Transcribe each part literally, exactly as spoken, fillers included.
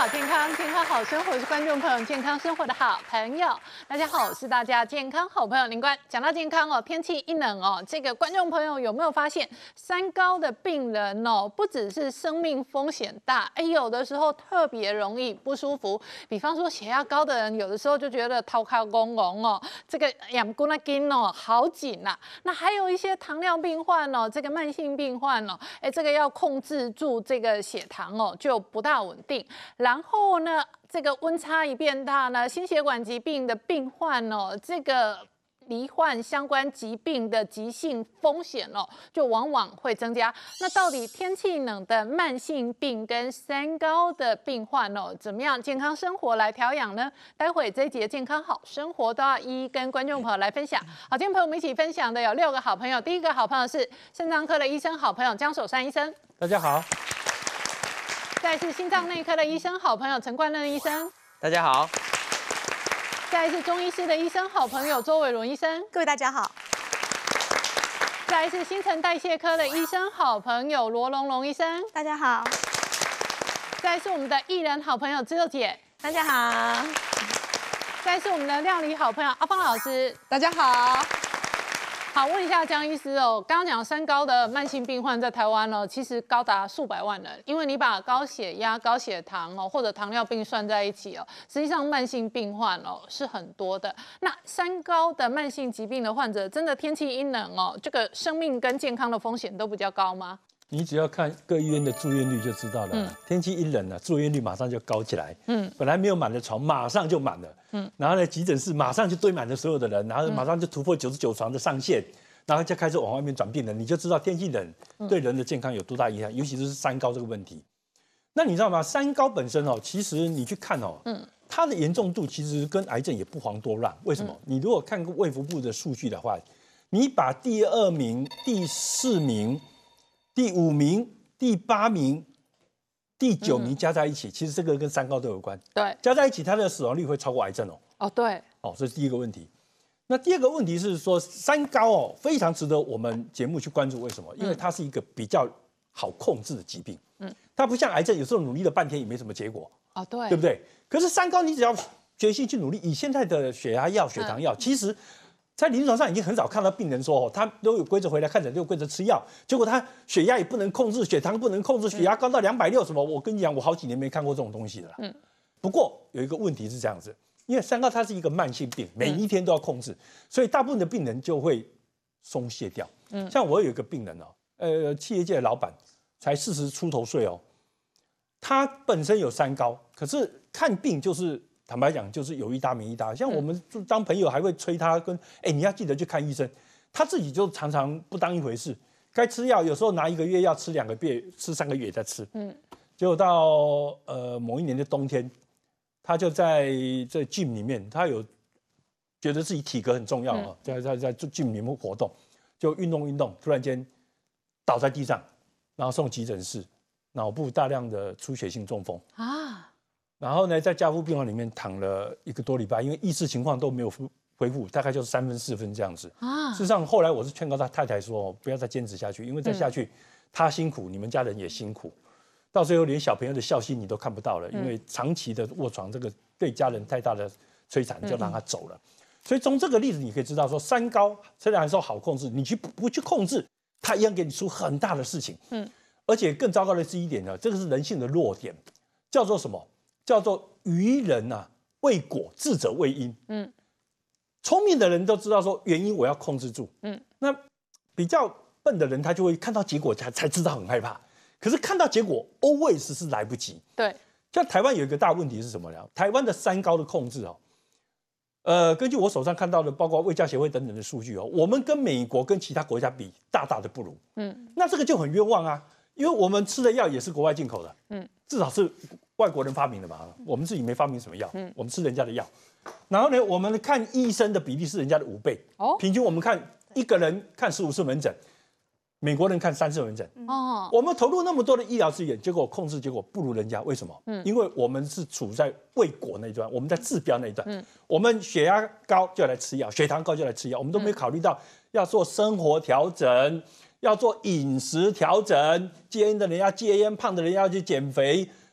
好健康，健康好生活是观众朋友健康生活的好朋友。大家好，我是大家健康好朋友林冠。讲到健康哦，天气一冷哦，这个观众朋友有没有发现，三高的病人哦，不只是生命风险大，哎，有的时候特别容易不舒服。比方说血压高的人，有的时候就觉得头壳嗡嗡哦，这个眼骨那筋哦好紧呐、啊。那还有一些糖尿病患哦，这个慢性病患哦，哎，这个要控制住这个血糖哦，就不大稳定。然后呢，这个温差一变大呢，心血管疾病的病患哦，这个罹患相关疾病的急性风险哦，就往往会增加。那到底天气冷的慢性病跟三高的病患哦，怎么样健康生活来调养呢？待会这一节健康好生活都要一一跟观众朋友来分享。好，今天朋友们一起分享的有六个好朋友。第一个好朋友是肾脏科的医生好朋友江守山医生， 大家好。 再是心脏内科的医生好朋友陈冠任医生， 大家好。 再是中医师的医生好朋友周伟伦医生， 各位大家好。 再是新陈代谢科的医生好朋友罗龙龙医生， 大家好。 再是我们的艺人好朋友知豆姐， 大家好。 再是我们的料理好朋友阿芳老师， 大家好。 好，问一下江医师哦，刚刚讲三高的慢性病患在台湾哦，其实高达数百万人，因为你把高血压、高血糖哦或者糖尿病算在一起哦，实际上慢性病患哦是很多的。那三高的慢性疾病的患者，真的天气一冷哦，这个生命跟健康的风险都比较高吗？ 你只要看各医院的住院率就知道了。嗯、天气一冷了、啊，住院率马上就高起来。嗯，本来没有满的床，马上就满了。嗯，然后呢，急诊室马上就堆满了所有的人，然后马上就突破九十九床的上限，然后就开始往外面转病人。你就知道天气冷对人的健康有多大影响，尤其是三高这个问题。那你知道吗？三高本身哦，其实你去看哦，嗯，它的严重度其实跟癌症也不遑多让。为什么？嗯、你如果看卫福部的数据的话，你把第二名、第四名。第五名、第八名、第九名加在一起，嗯、其实这个跟三高都有关。 对， 加在一起，它的死亡率会超过癌症哦。 哦，对。 哦，这是第一个问题。那第二个问题是说，三高哦，非常值得我们节目去关注。为什么？因为它是一个比较好控制的疾病。嗯，它不像癌症，有时候努力了半天也没什么结果。 哦，对， 对不对？可是三高，你只要决心去努力，以现在的血压药、血糖药，嗯、其实。在临床上已经很少看到病人说，哦，他都有规则回来看诊，都有规则吃药，结果他血压也不能控制，血糖不能控制，血压高到两百六什么？我跟你讲，我好几年没看过这种东西了啦。嗯。不过有一个问题是这样子，因为三高它是一个慢性病，每一天都要控制，所以大部分的病人就会松懈掉。嗯。像我有一个病人哦，呃，企业界的老板，才四十出头岁哦，他本身有三高，可是看病就是。坦白讲，就是有一搭没一搭。像我们当朋友还会催他跟，哎、欸，你要记得去看医生。他自己就常常不当一回事，该吃药有时候拿一个月药吃两个月，吃三个月再吃。嗯，结果到呃某一年的冬天，他就在这 gym 里面，他有觉得自己体格很重要啊，在在在 gym 里面活动，就运动运动，突然间倒在地上，然后送急诊室，脑部大量的出血性中风啊。然后呢，在加护病房里面躺了一个多礼拜，因为意识情况都没有恢复，大概就是三分四分这样子。啊，事实上后来我是劝告他太太说，不要再坚持下去，因为再下去，嗯、他辛苦，你们家人也辛苦，到最后连小朋友的孝心你都看不到了，嗯、因为长期的卧床，这个对家人太大的摧残，就让他走了。嗯、所以从这个例子你可以知道说，三高虽然说好控制，你去不去控制，它一样给你出很大的事情。嗯，而且更糟糕的是一点呢，这个是人性的弱点，叫做什么？叫做愚人啊，为果，智者为因。嗯，聪明的人都知道说原因我要控制住。嗯，那比较笨的人他就会看到结果才才知道很害怕。可是看到结果 always 是来不及。 对， 像台湾有一个大问题是什么呢？台湾的三高的控制哦，呃，根据我手上看到的，包括卫教协会等等的数据哦，我们跟美国跟其他国家比，大大的不如。嗯，那这个就很冤枉啊，因为我们吃的药也是国外进口的。嗯，至少是。外国人发明的嘛，我们自己没发明什么药，嗯、我们吃人家的药。然后呢，我们看医生的比例是人家的五倍，哦、平均我们看一个人看十五次门诊，美国人看三次门诊。哦，我们投入那么多的医疗资源，结果控制结果不如人家，为什么？嗯、因为我们是处在为果那一端，我们在治标那一端。嗯、我们血压高就来吃药，血糖高就来吃药，我们都没考虑到要做生活调整，要做饮食调整，戒烟的人要戒烟，胖的人要去减肥。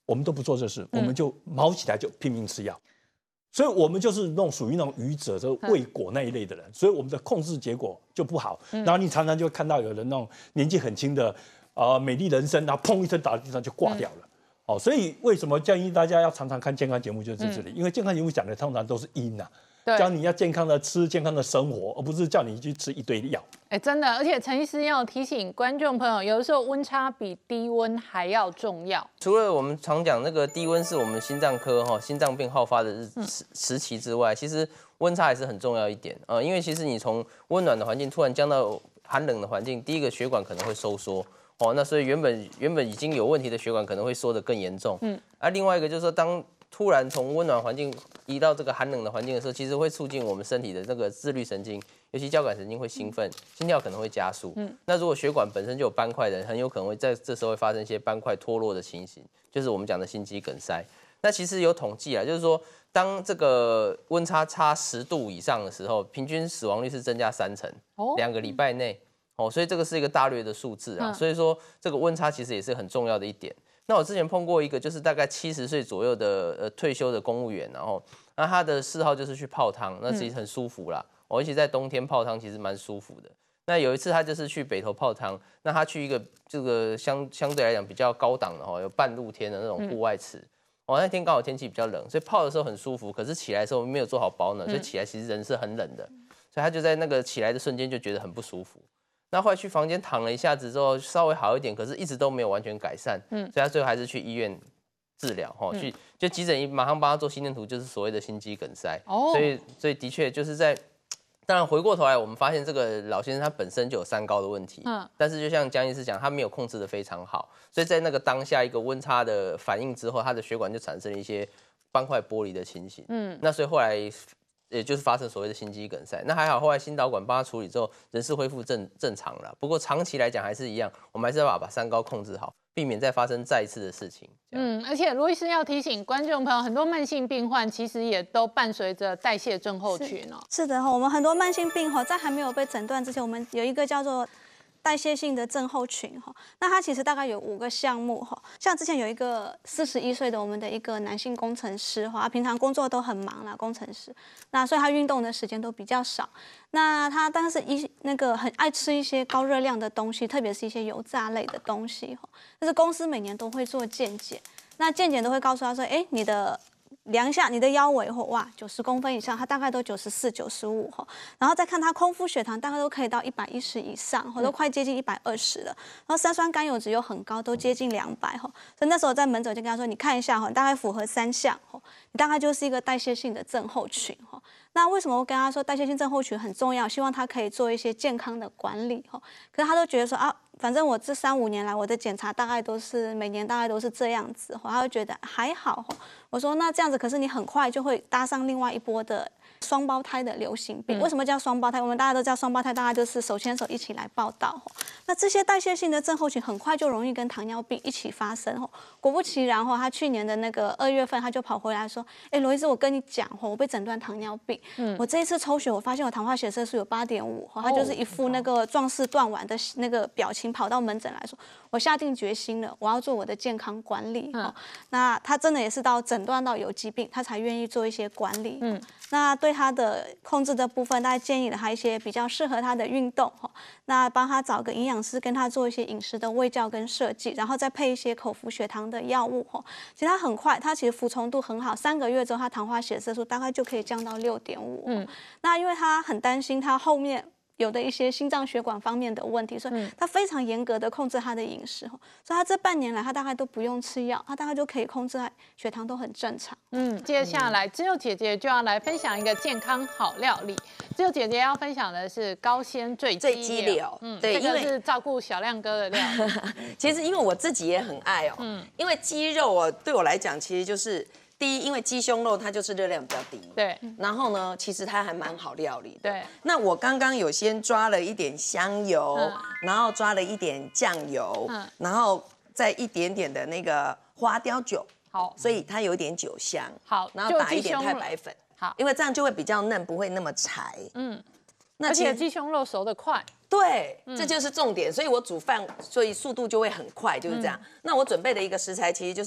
我们都不做这事，我们就毛起来就拼命吃药。所以我们就是那种属于那种愚者，就是未果那一类的人，所以我们的控制结果就不好。然后你常常就会看到有人那种年纪很轻的，呃，美丽人生，然后砰一声倒在地上就挂掉了。哦，所以为什么建议大家要常常看健康节目，就是在这里，因为健康节目讲的通常都是因啊。教你要健康的吃、健康的生活，而不是叫你去吃一堆药。 哎，真的，而且陈医师要提醒观众朋友，有的时候温差比低温还要重要。 除了我们常讲那个低温是我们心脏科哈心脏病好发的日时时期之外，其实温差还是很重要一点呃，因为其实你从温暖的环境突然降到寒冷的环境，第一个血管可能会收缩。哦，那所以原本原本已经有问题的血管可能会缩得更严重。嗯，啊，另外一个就是说，当突然从温暖环境移到这个寒冷的环境的时候，其实会促进我们身体的那个自律神经，尤其交感神经会兴奋，心跳可能会加速。嗯，那如果血管本身就有斑块的人，很有可能会在这时候会发生一些斑块脱落的情形，就是我们讲的心肌梗塞。那其实有统计啊，就是说，当这个温差差十度以上的时候，平均死亡率是增加三成，两个礼拜内。哦，所以这个是一个大略的数字啊，所以说这个温差其实也是很重要的一点。那我之前碰过一个，就是大概七十岁左右的呃退休的公务员，然后那他的嗜好就是去泡汤，那其实很舒服啦。哦，而且在冬天泡汤其实蛮舒服的。那有一次他就是去北投泡汤，那他去一个这个相相对来讲比较高档的哈，有半露天的那种户外池。哦，那天刚好天气比较冷，所以泡的时候很舒服，可是起来的时候没有做好保暖，所以起来其实人是很冷的，所以他就在那个起来的瞬间就觉得很不舒服。那后来去房间躺了一下子之后，稍微好一点，可是一直都没有完全改善，嗯，所以他最后还是去医院治疗，哈、嗯，去就急诊医马上帮他做心电图，就是所谓的心肌梗塞，哦，所以所以的确就是在，当然回过头来，我们发现这个老先生他本身就有三高的问题，嗯，但是就像江医师讲，他没有控制得非常好，所以在那个当下一个温差的反应之后，他的血管就产生了一些斑块剥离的情形，嗯，那所以后来。也就是发生所谓的心肌梗塞，那还好，后来心导管帮他处理之后，人是恢复正正常了。不过长期来讲还是一样，我们还是要把把三高控制好，避免再发生再一次的事情。 嗯，而且罗医师要提醒观众朋友，很多慢性病患其实也都伴随着代谢症候群哦。 是的哈，我们很多慢性病哈，在还没有被诊断之前，我们有一个叫做代谢性的症候群哈，那它其实大概有五个项目哈，像之前有一个四十一岁的我们的一个男性工程师哈，他平常工作都很忙啦，工程师，那所以他运动的时间都比较少，那他但是一那个很爱吃一些高热量的东西，特别是一些油炸类的东西哈，但是公司每年都会做健检，那健检都会告诉他说，哎，你的量一下你的腰围后，哇，九十公分以上，他大概都九十四、九十五哈，然后再看他空腹血糖，大概都可以到一百一十以上，或都快接近一百二十了。然后三酸甘油酯又很高，都接近两百哈。所以那时候在门诊就跟他说，你看一下哈，大概符合三项哈，你大概就是一个代谢性的症候群哈。那为什么我跟他说代谢性症候群很重要？希望他可以做一些健康的管理哈。可是他都觉得说啊，反正我这三五年来我的检查大概都是每年大概都是这样子哈，他就觉得还好哈。我说那这样子，可是你很快就会搭上另外一波的双胞胎的流行病。嗯、为什么叫双胞胎？我们大家都知道双胞胎，大家就是手牵手一起来报道。那这些代谢性的症候群很快就容易跟糖尿病一起发生。果不其然，他去年的那个二月份他就跑回来说：“哎，罗医师，我跟你讲，我被诊断糖尿病。嗯、我这一次抽血，我发现我糖化血色素有八点五。他就是一副那个壮士断腕的那个表情，跑到门诊来说：我下定决心了，我要做我的健康管理。嗯、那他真的也是到诊断到有疾病，他才愿意做一些管理。嗯，那对他的控制的部分，大家建议了他一些比较适合他的运动。那帮他找个营养师跟他做一些饮食的卫教跟设计，然后再配一些口服血糖的药物。其实他很快，他其实服从度很好，三个月之后他糖化血色素大概就可以降到六点五。嗯，那因为他很担心他后面有的一些心脏血管方面的问题，所以他非常严格的控制他的饮食，所以他这半年来他大概都不用吃药，他大概就可以控制血糖都很正常。 嗯，接下来只有姐姐就要来分享一个健康好料理。只有姐姐要分享的是高纤醉醉鸡柳， 嗯，对，这个是照顾小亮哥的料理。 其实因为我自己也很爱哦，嗯，因为鸡肉哦对我来讲其实就是第一，因为鸡胸肉它就是热量比较低， 对， 然后呢，其实它还蛮好料理的。 对， 那我刚刚有先抓了一点香油，嗯、然后抓了一点酱油，嗯、然后再一点点的那个花雕酒， 好， 所以它有点酒香。 好， 然后打一点太白粉， 好， 因为这样就会比较嫩，不会那么柴。嗯， 那而且鸡胸肉熟得快。 对，嗯、这就是重点，所以我煮饭，所以速度就会很快，就是这样。嗯、那我准备的一个食材其实就是。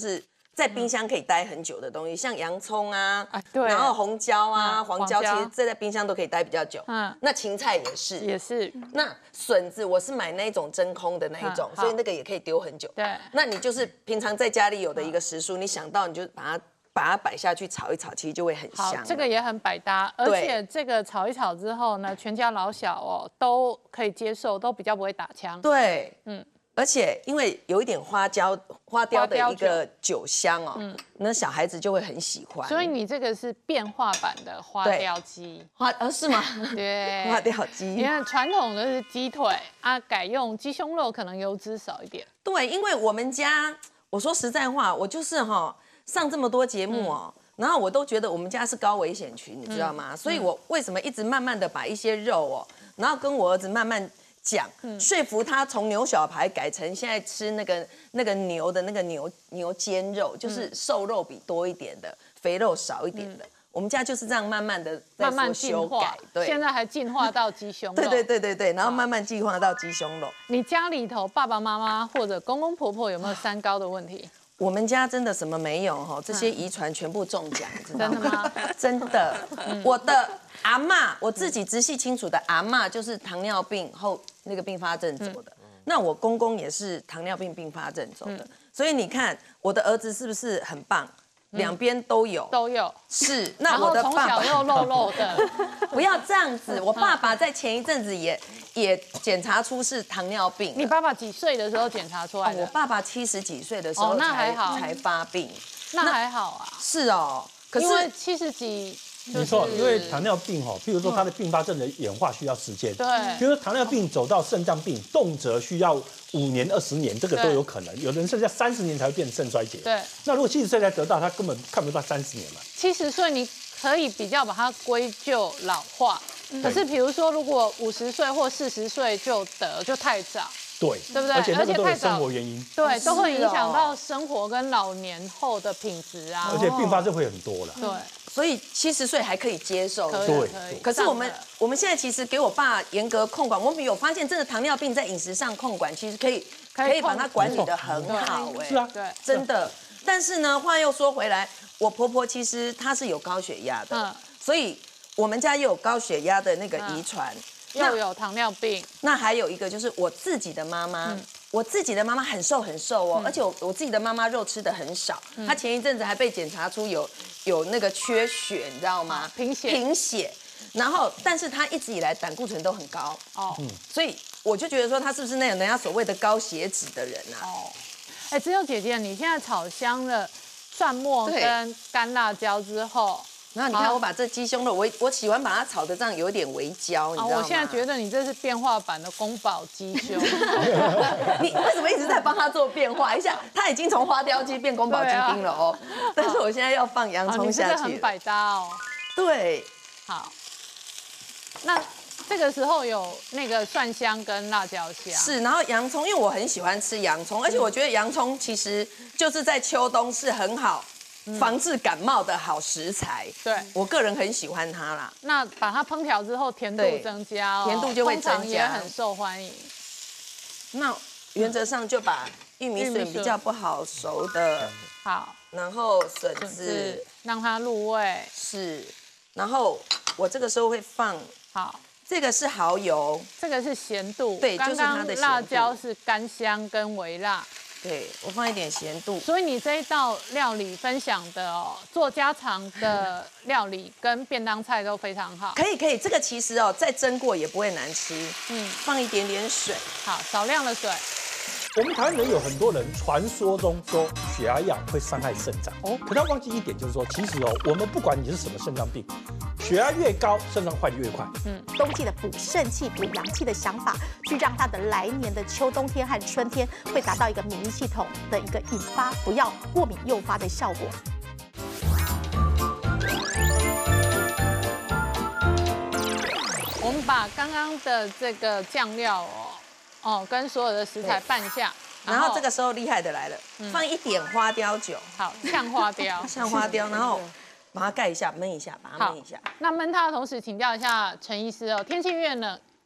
在冰箱可以待很久的东西，像洋葱啊， 啊对然后红椒啊、 嗯黄椒， 黄椒其实这在冰箱都可以待比较久。 嗯嗯，那芹菜也是， 也是， 那笋子我是买那一种真空的那一种， 嗯好所以那个也可以丢很久。 对那你就是平常在家里有的一个食蔬，你想到你就把它把它摆下去炒一炒，其实就会很好， 香。 这个也很百搭，而对且这个炒一炒之后呢，全家老小哦都可以接受，都比较不会打枪。 对， 嗯嗯，而且因为有一点花椒花雕的一个酒香哦，那小孩子就会很喜欢。 所以你这个是变化版的花对雕鸡， 花呃是吗？ 对， 花雕你鸡。 看传统的是鸡腿啊，改用鸡胸肉，可能油脂少一点。 对，因为我们家，我说实在话，我就是哈、上这么多节目哦。然后我都觉得我们家是高危险群，你知道吗？所以我为什么一直慢慢的把一些肉哦，然后跟我儿子慢慢讲，说服他从牛小排改成现在吃那个那个牛的那个牛牛肩肉，就是瘦肉比多一点的，肥肉少一点的。我们家就是这样慢慢的在慢慢做进化修改，，对现在还进化到鸡胸肉。 对对对对对，然后慢慢进化到鸡胸肉。 你家里头爸爸妈妈或者公公婆婆有没有三高的问题？ 我们家真的什么没有哈，这些遗传全部中奖，你知道真的吗？ 真的，我的阿嬷，我自己直系亲属的阿嬷就是糖尿病后那个并发症走的。那我公公也是糖尿病并发症走的，所以你看我的儿子是不是很棒？两边都有， 都有。 是。 然那我后从的爸爸小又肉肉的， 不要这样子，我爸爸在前一阵子也也检查出是糖尿病了。 你爸爸几岁的时候检查出来的？ 我爸爸七十几岁的时候哦那还才好才发病。 那还好啊， 是哦，可因为是七十几，就是没错，因为糖尿病哈，譬如说它的并发症的演化需要时间， 对比如说糖尿病走到肾脏病，动辄需要五年、二十年，这个都有可能。有的人甚至要三十年才会变肾衰竭。 对， 那如果七十岁才得到，他根本看不到三十年嘛。 七十岁你可以比较把它归咎老化，可是比如说如果五十岁或四十岁就得，就太早。 对， 对不对而且那个都有而且太早生活原因， 对，都会影响是哦到生活跟老年后的品质啊。 而且并发症会很多了。 对， 所以七十岁还可以接受。 可以对可以。 可是我们上了我们现在其实给我爸严格控管，我们有发现真的糖尿病在饮食上控管，其实可以可以可以把它控管理的很好哎。 是啊， 对， 真的。但是呢，话又说回来，我婆婆其实她是有高血压的， 嗯所以我们家也有高血压的那个遗传。 又有糖尿病， 那还有一个就是我自己的妈妈，我自己的妈妈很瘦很瘦哦，而且我我自己的妈妈肉吃的很少，她前一阵子还被检查出有有那个缺血，你知道吗？ 贫血贫血。然后，但是她一直以来胆固醇都很高， 哦所以我就觉得说她是不是那种人家所谓的高血脂的人啊？ 哦，哎，只有姐姐，你现在炒香了蒜末对跟干辣椒之后， 然后你看好我把这鸡胸肉，我我喜欢把它炒的这样有一点微焦，你啊， 知道吗？ 我现在觉得你这是变化版的宫保鸡胸， 你为什么一直在帮他做变化？一下他已经从花雕鸡变宫保鸡丁了哦，但是我现在要放洋啊， 葱你这下去了。 个很百搭哦。 对， 好，那这个时候有那个蒜香跟辣椒香， 是，然后洋葱，因为我很喜欢吃洋葱，而且我觉得洋葱其实就是在秋冬是很好防治感冒的好食材。 对我个人很喜欢它啦。 那把它烹调之后，甜度对增加哦， 甜度就会通常增加也很受欢迎。 那原则上就把玉米玉米笋笋比较不好熟的， 好， 然后笋笋子子让它入味。 是，然后我这个时候会放， 好， 这个是蚝油， 这个是咸度， 对就是它刚刚的咸度辣椒是干香跟微辣， 对我放一点咸度。 所以你这一道料理分享的哦，做家常的料理跟便当菜都非常好。 可以可以，这个其实哦，再蒸过也不会难吃。 嗯嗯，放一点点水。 好，少量的水。 我们台湾人有很多人传说中说血压药会伤害肾脏，哦，可他忘记一点，就是说，其实哦，我们不管你是什么肾脏病，血压越高，肾脏坏的越快。 冬季的补肾气、补阳气的想法，去让他的来年的秋冬天和春天会达到一个免疫系统的一个引发，不要过敏诱发的效果。 我们把刚刚的这个酱料哦，哦，跟所有的食材拌一下， 然后这个时候厉害的来了，放一点花雕酒， 好炝花雕， 像花雕，然后把它盖一下，焖一下，把它好焖一下。 那焖它的同时，请教一下陈医师哦，天气越冷，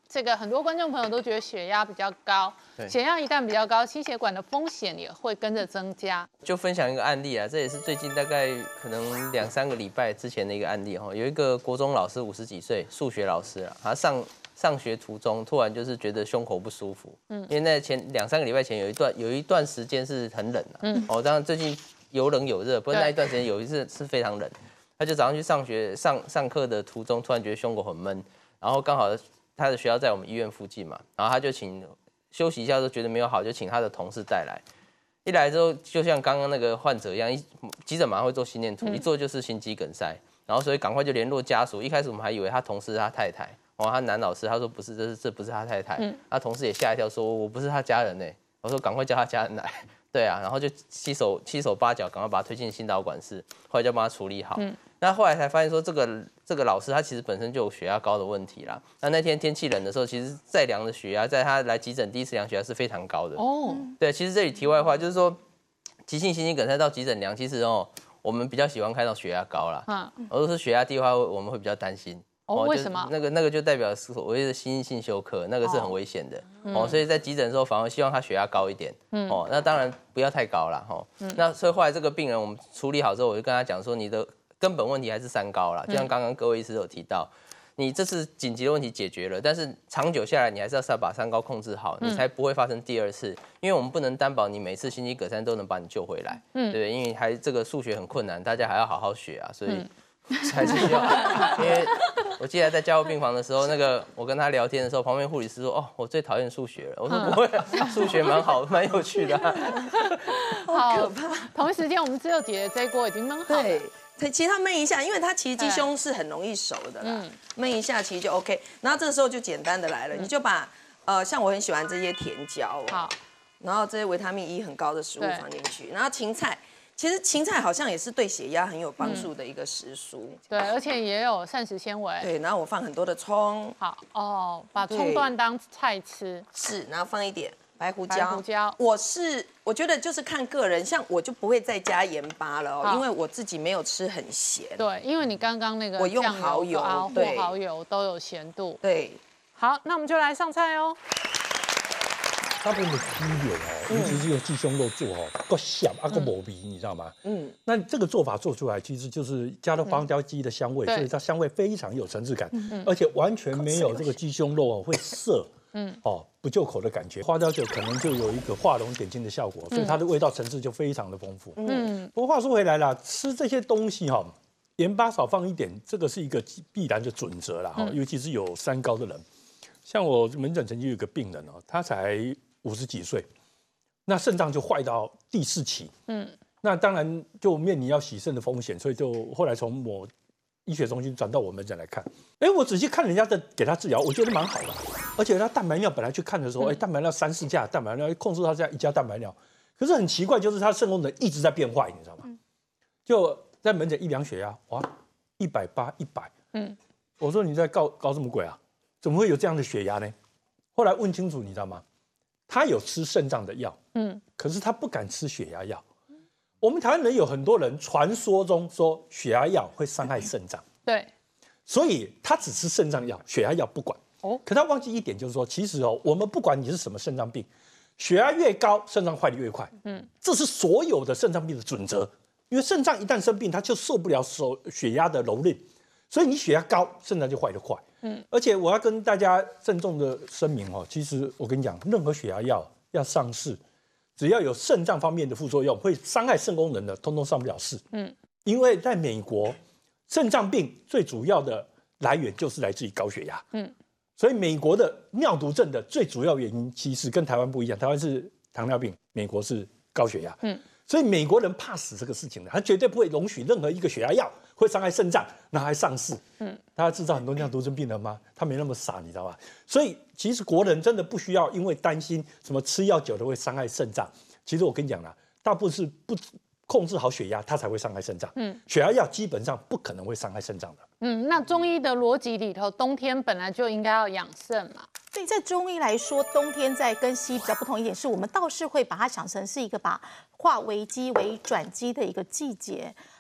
这个很多观众朋友都觉得血压比较高， 对血压一旦比较高，心血管的风险也会跟着增加。 就分享一个案例啊，这也是最近大概可能两三个礼拜之前的一个案例哈。有一个国中老师，五十几岁，数学老师啊，他上上学途中突然就是觉得胸口不舒服，嗯，因为那前两三个礼拜前有一段有一段时间是很冷啊，嗯，哦，当然最近有冷有热，不过那一段时间有一次是非常冷，他就早上去上学上上课的途中，突然觉得胸口很闷，然后刚好他的学校在我们医院附近嘛，然后他就请休息一下，都觉得没有好，就请他的同事带来。一来之后，就像刚刚那个患者一样，一急诊马上会做心电图，一做就是心肌梗塞，然后所以赶快就联络家属。一开始我们还以为他同事是他太太，哦，他男老师，他说不是，这是这不是他太太，他同事也吓一跳，说我不是他家人呢。我说赶快叫他家人来，对啊，然后就七手七手八脚，赶快把他推进心导管室，后来就帮他处理好。那后来才发现说，这个这个老师他其实本身就有血压高的问题啦。那那天天气冷的时候，其实再量的血压，在他来急诊第一次量血压是非常高的。哦，对，其实这里题外话就是说，急性心肌梗塞到急诊量，其实哦，我们比较喜欢看到血压高啦。嗯，而如果是血压低的话，我们会比较担心。 哦，为什么？ 那个那个就代表所谓的心因性休克，那个是很危险的。哦，哦所以在急诊的时候，反而希望他血压高一点。嗯，哦，那当然不要太高啦。哦，嗯、那所以后来这个病人我们处理好之后，我就跟他讲说，你的根本问题还是三高啦，就像刚刚各位医师有提到，你这次紧急的问题解决了，但是长久下来，你还是要把三高控制好，你才不会发生第二次。因为我们不能担保你每次心肌梗塞都能把你救回来，嗯，对，因为还这个数学很困难，大家还要好好学啊，所以还是需要。因为我记得在加护病房的时候，那个我跟他聊天的时候，旁边护理师说：“哦，我最讨厌数学了。”我说：“不会，数学蛮好，蛮有趣的、啊。” 好可怕。同一时间，我们自由姐姐这一锅已经焖好了。 对。其实它焖一下，因为它其实鸡胸是很容易熟的啦，焖一下其实就 OK。然后这个时候就简单的来了，你就把呃像我很喜欢这些甜椒，好，然后这些维他命 E 很高的食物放进去，然后芹菜，其实芹菜好像也是对血压很有帮助的一个食蔬， 对，而且也有膳食纤维。 对，然后我放很多的葱， 好哦，把葱段当菜吃， 是，然后放一点白胡椒， 白胡椒， 我是我觉得就是看个人，像我就不会再加盐巴了哦，因为我自己没有吃很咸。 对，因为你刚刚那个我用蚝油或蚝油都有咸度。 对， 好，那我们就来上菜哦。 大部分的鸡柳哦，尤其是用鸡胸肉做哦，够香啊，够抹鼻，你知道吗？嗯，那这个做法做出来，其实就是加了花椒鸡的香味，所以它香味非常有层次感，而且完全没有这个鸡胸肉哦会涩。嗯，哦，不就口的感觉，花椒酒可能就有一个画龙点睛的效果，所以它的味道层次就非常的丰富。嗯，不过话说回来了，吃这些东西哈、哦，盐巴少放一点，这个是一个必然的准则啦。哈、嗯，尤其是有三高的人，像我门诊曾经有一个病人哦，他才五十几岁，那肾脏就坏到第四期。嗯，那当然就面临要洗肾的风险，所以就后来从某医学中心转到我门诊来看，哎，我仔细看人家的给他治疗，我觉得蛮好的，而且他蛋白尿本来去看的时候，哎、嗯，蛋白尿三四价蛋白尿控制到这样一价蛋白尿，可是很奇怪，就是他肾功能一直在变坏，你知道吗？嗯、就在门诊一量血压，哇，一百八一百，嗯，我说你在搞搞什么鬼啊？怎么会有这样的血压呢？后来问清楚，你知道吗？他有吃肾脏的药，嗯，可是他不敢吃血压药。我们台湾人有很多人传说中说血压药会伤害肾脏， 对， 所以他只吃肾脏药，血压药不管。哦，可他忘记一点，就是说，其实哦，我们不管你是什么肾脏病，血压越高，肾脏坏得越快。嗯，这是所有的肾脏病的准则。因为肾脏一旦生病，它就受不了手血压的蹂躏，所以你血压高，肾脏就坏得快。嗯，而且我要跟大家郑重的声明哦，其实我跟你讲，任何血压药要上市，只要有肾脏方面的副作用，会伤害肾功能的，通通上不了市。嗯，因为在美国，肾脏病最主要的来源就是来自于高血压。嗯，所以美国的尿毒症的最主要原因，其实跟台湾不一样，台湾是糖尿病，美国是高血压。嗯，所以美国人怕死这个事情的，他绝对不会容许任何一个血压药会伤害肾脏，然后还上市。嗯，他制造很多尿毒症病人吗？他没那么傻，你知道吧？所以其实国人真的不需要因为担心什么吃药久了会伤害肾脏。其实我跟你讲啦，大部分是不控制好血压，它才会伤害肾脏。嗯，血压药基本上不可能会伤害肾脏的。 嗯，那中医的逻辑里头，冬天本来就应该要养肾嘛。 所以在中医来说，冬天在跟西医比较不同一点，是我们倒是会把它想成是一个把化危机为转机的一个季节。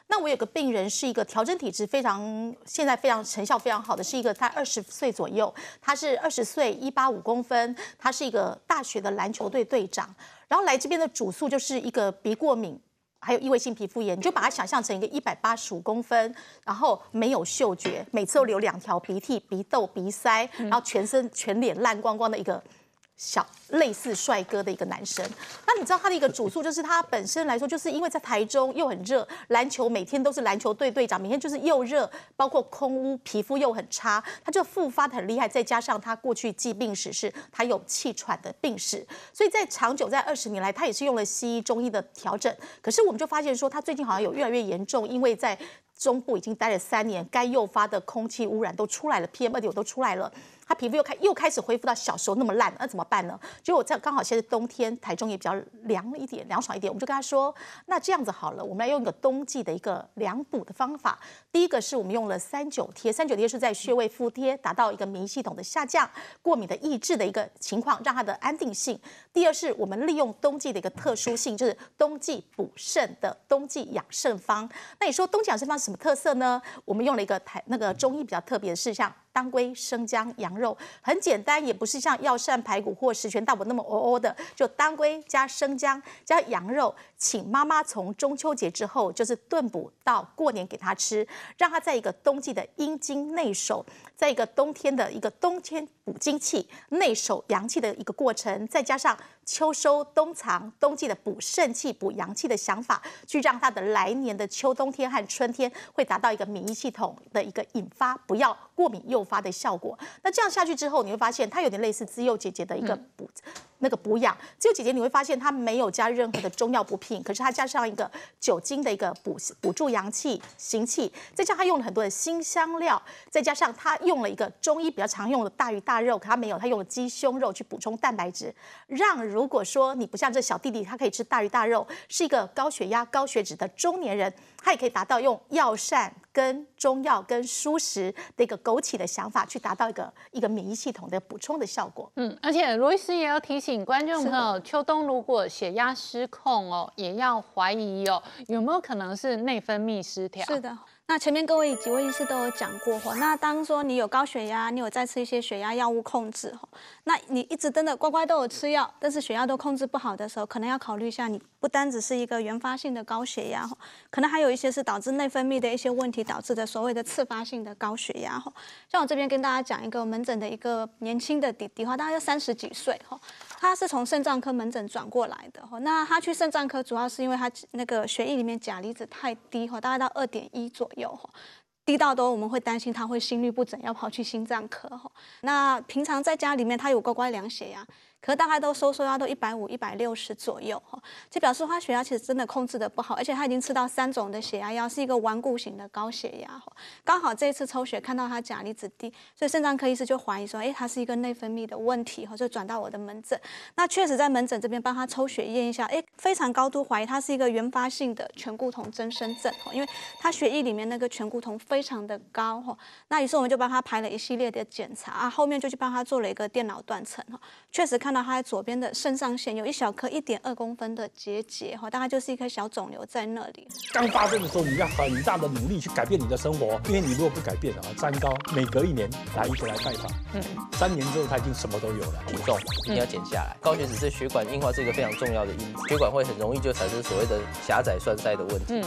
那我有个病人是一个调整体质非常，现在非常成效非常好的，是一个他二十岁左右，他是二十岁，一八五公分，他是一个大学的篮球队队长，然后来这边的主诉就是一个鼻过敏。还有异位性皮肤炎，你就把它想象成一个一百八十五公分，然后没有嗅觉，每次都流两条鼻涕、鼻窦、鼻塞，然后全身全脸烂光光的一个小类似帅哥的一个男生。那你知道他的一个主诉就是他本身来说，就是因为在台中又很热，篮球每天都是篮球队队长，每天就是又热，包括空污，皮肤又很差，他就复发的很厉害，再加上他过去疾病史是他有气喘的病史，所以在长久在二十年来，他也是用了西医、中医的调整。可是我们就发现说，他最近好像有越来越严重，因为在中部已经待了三年，该诱发的空气污染都出来了 ，P M 二点五 都出来了。他皮肤又开又开始恢复到小时候那么烂，那怎么办呢？结果这刚好现在冬天，台中也比较凉了一点，凉爽一点，我们就跟他说，那这样子好了，我们来用一个冬季的一个凉补的方法。第一个是我们用了三九贴，三九贴是在穴位敷贴，达到一个免疫系统的下降、过敏的抑制的一个情况，让它的安定性。第二是我们利用冬季的一个特殊性，就是冬季补肾的冬季养肾方。那你说冬季养肾方是什么特色呢？我们用了一个台那个中医比较特别的是像当归、生姜、羊肉，很简单，也不是像药膳排骨或十全大补那么哦哦的，就当归加生姜加羊肉，请妈妈从中秋节之后就是炖补到过年给他吃，让他在一个冬季的阴经内守，在一个冬天的一个冬天补精气、内守阳气的一个过程，再加上秋收冬藏，冬季的补肾气、补阳气的想法，去让他的来年的秋冬天和春天会达到一个免疫系统的一个引发，不要过敏诱发的效果。那这样下去之后，你会发现它有点类似自幼姐姐的一个补、嗯、那个补养。自幼姐姐你会发现它没有加任何的中药补品，可是它加上一个酒精的一个补补助阳气、行气，再加上它用了很多的辛香料，再加上它用了一个中医比较常用的大鱼大肉，可它没有，它用了鸡胸肉去补充蛋白质，让如果说你不像这小弟弟，他可以吃大鱼大肉，是一个高血压、高血脂的中年人，他也可以达到用药膳跟中药跟蔬食的一个枸杞的想法，去达到一个一个免疫系统的补充的效果。 嗯，而且罗医师也要提醒观众朋友，秋冬如果血压失控哦，也要怀疑哦，有没有可能是内分泌失调？ 是的。那前面各位几位医师都有讲过哈，那当说你有高血压，你有在吃一些血压药物控制哈，那你一直真的乖乖都有吃药，但是血压都控制不好的时候，可能要考虑一下，你不单只是一个原发性的高血压哈，可能还有一些是导致内分泌的一些问题导致的所谓的次发性的高血压哈。像我这边跟大家讲一个门诊的一个年轻的弟弟哈，大概三十几岁哈。他是从肾脏科门诊转过来的，那他去肾脏科主要是因为他那个血液里面钾离子太低，大概到二点一左右，低到都我们会担心他会心律不整，要跑去心脏科。那平常在家里面他有乖乖量血压，可是大概都收收压都一百五、一百六十左右，就表示他血压其实真的控制的不好，而且他已经吃到三种的血压药，是一个顽固型的高血压。刚好这一次抽血看到他钾离子低，所以肾脏科医师就怀疑说，哎，他是一个内分泌的问题，就转到我的门诊。那确实在门诊这边帮他抽血验一下，哎，非常高度怀疑他是一个原发性的醛固酮增生症，因为他血液里面那个醛固酮非常的高。那于是我们就帮他排了一系列的检查，啊，后面就去帮他做了一个电脑断层，确实看到他在左边的肾上腺有一小颗一点二公分的结节，大概就是一颗小肿瘤在那里。 刚发生的时候，你要很大的努力去改变你的生活，因为你如果不改变啊，三高每隔一年来一个来拜访，嗯，三年之后他已经什么都有了。 体重一定要减下来，高血脂对血管硬化是一个非常重要的因子，血管会很容易就产生所谓的狭窄栓塞的问题。嗯。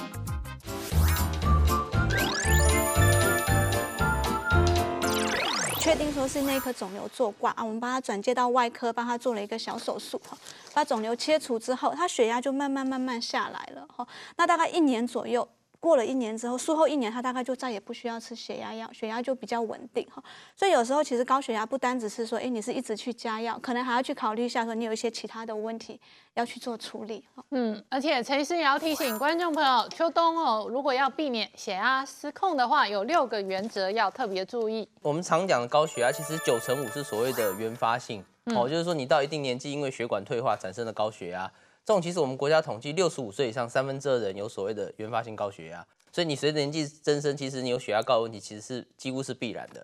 确定说是那一颗肿瘤做挂啊，我们把它转接到外科，帮他做了一个小手术，把肿瘤切除之后，他血压就慢慢慢慢下来了哈。那大概一年左右，过了一年之后，术后一年，他大概就再也不需要吃血压药，血压就比较稳定哈。所以有时候其实高血压不单只是说，哎，你是一直去加药，可能还要去考虑一下说你有一些其他的问题要去做处理。 嗯，而且陈医师也要提醒观众朋友，秋冬哦，如果要避免血压失控的话，有六个原则要特别注意。 我们常讲的高血压，其实九成五是所谓的原发性，嗯、哦，就是说你到一定年纪，因为血管退化产生的高血压。这种其实我们国家统计，六十五岁以上三分之二人有所谓的原发性高血压，所以你随着年纪增生，其实你有血压高的问题，其实是几乎是必然的。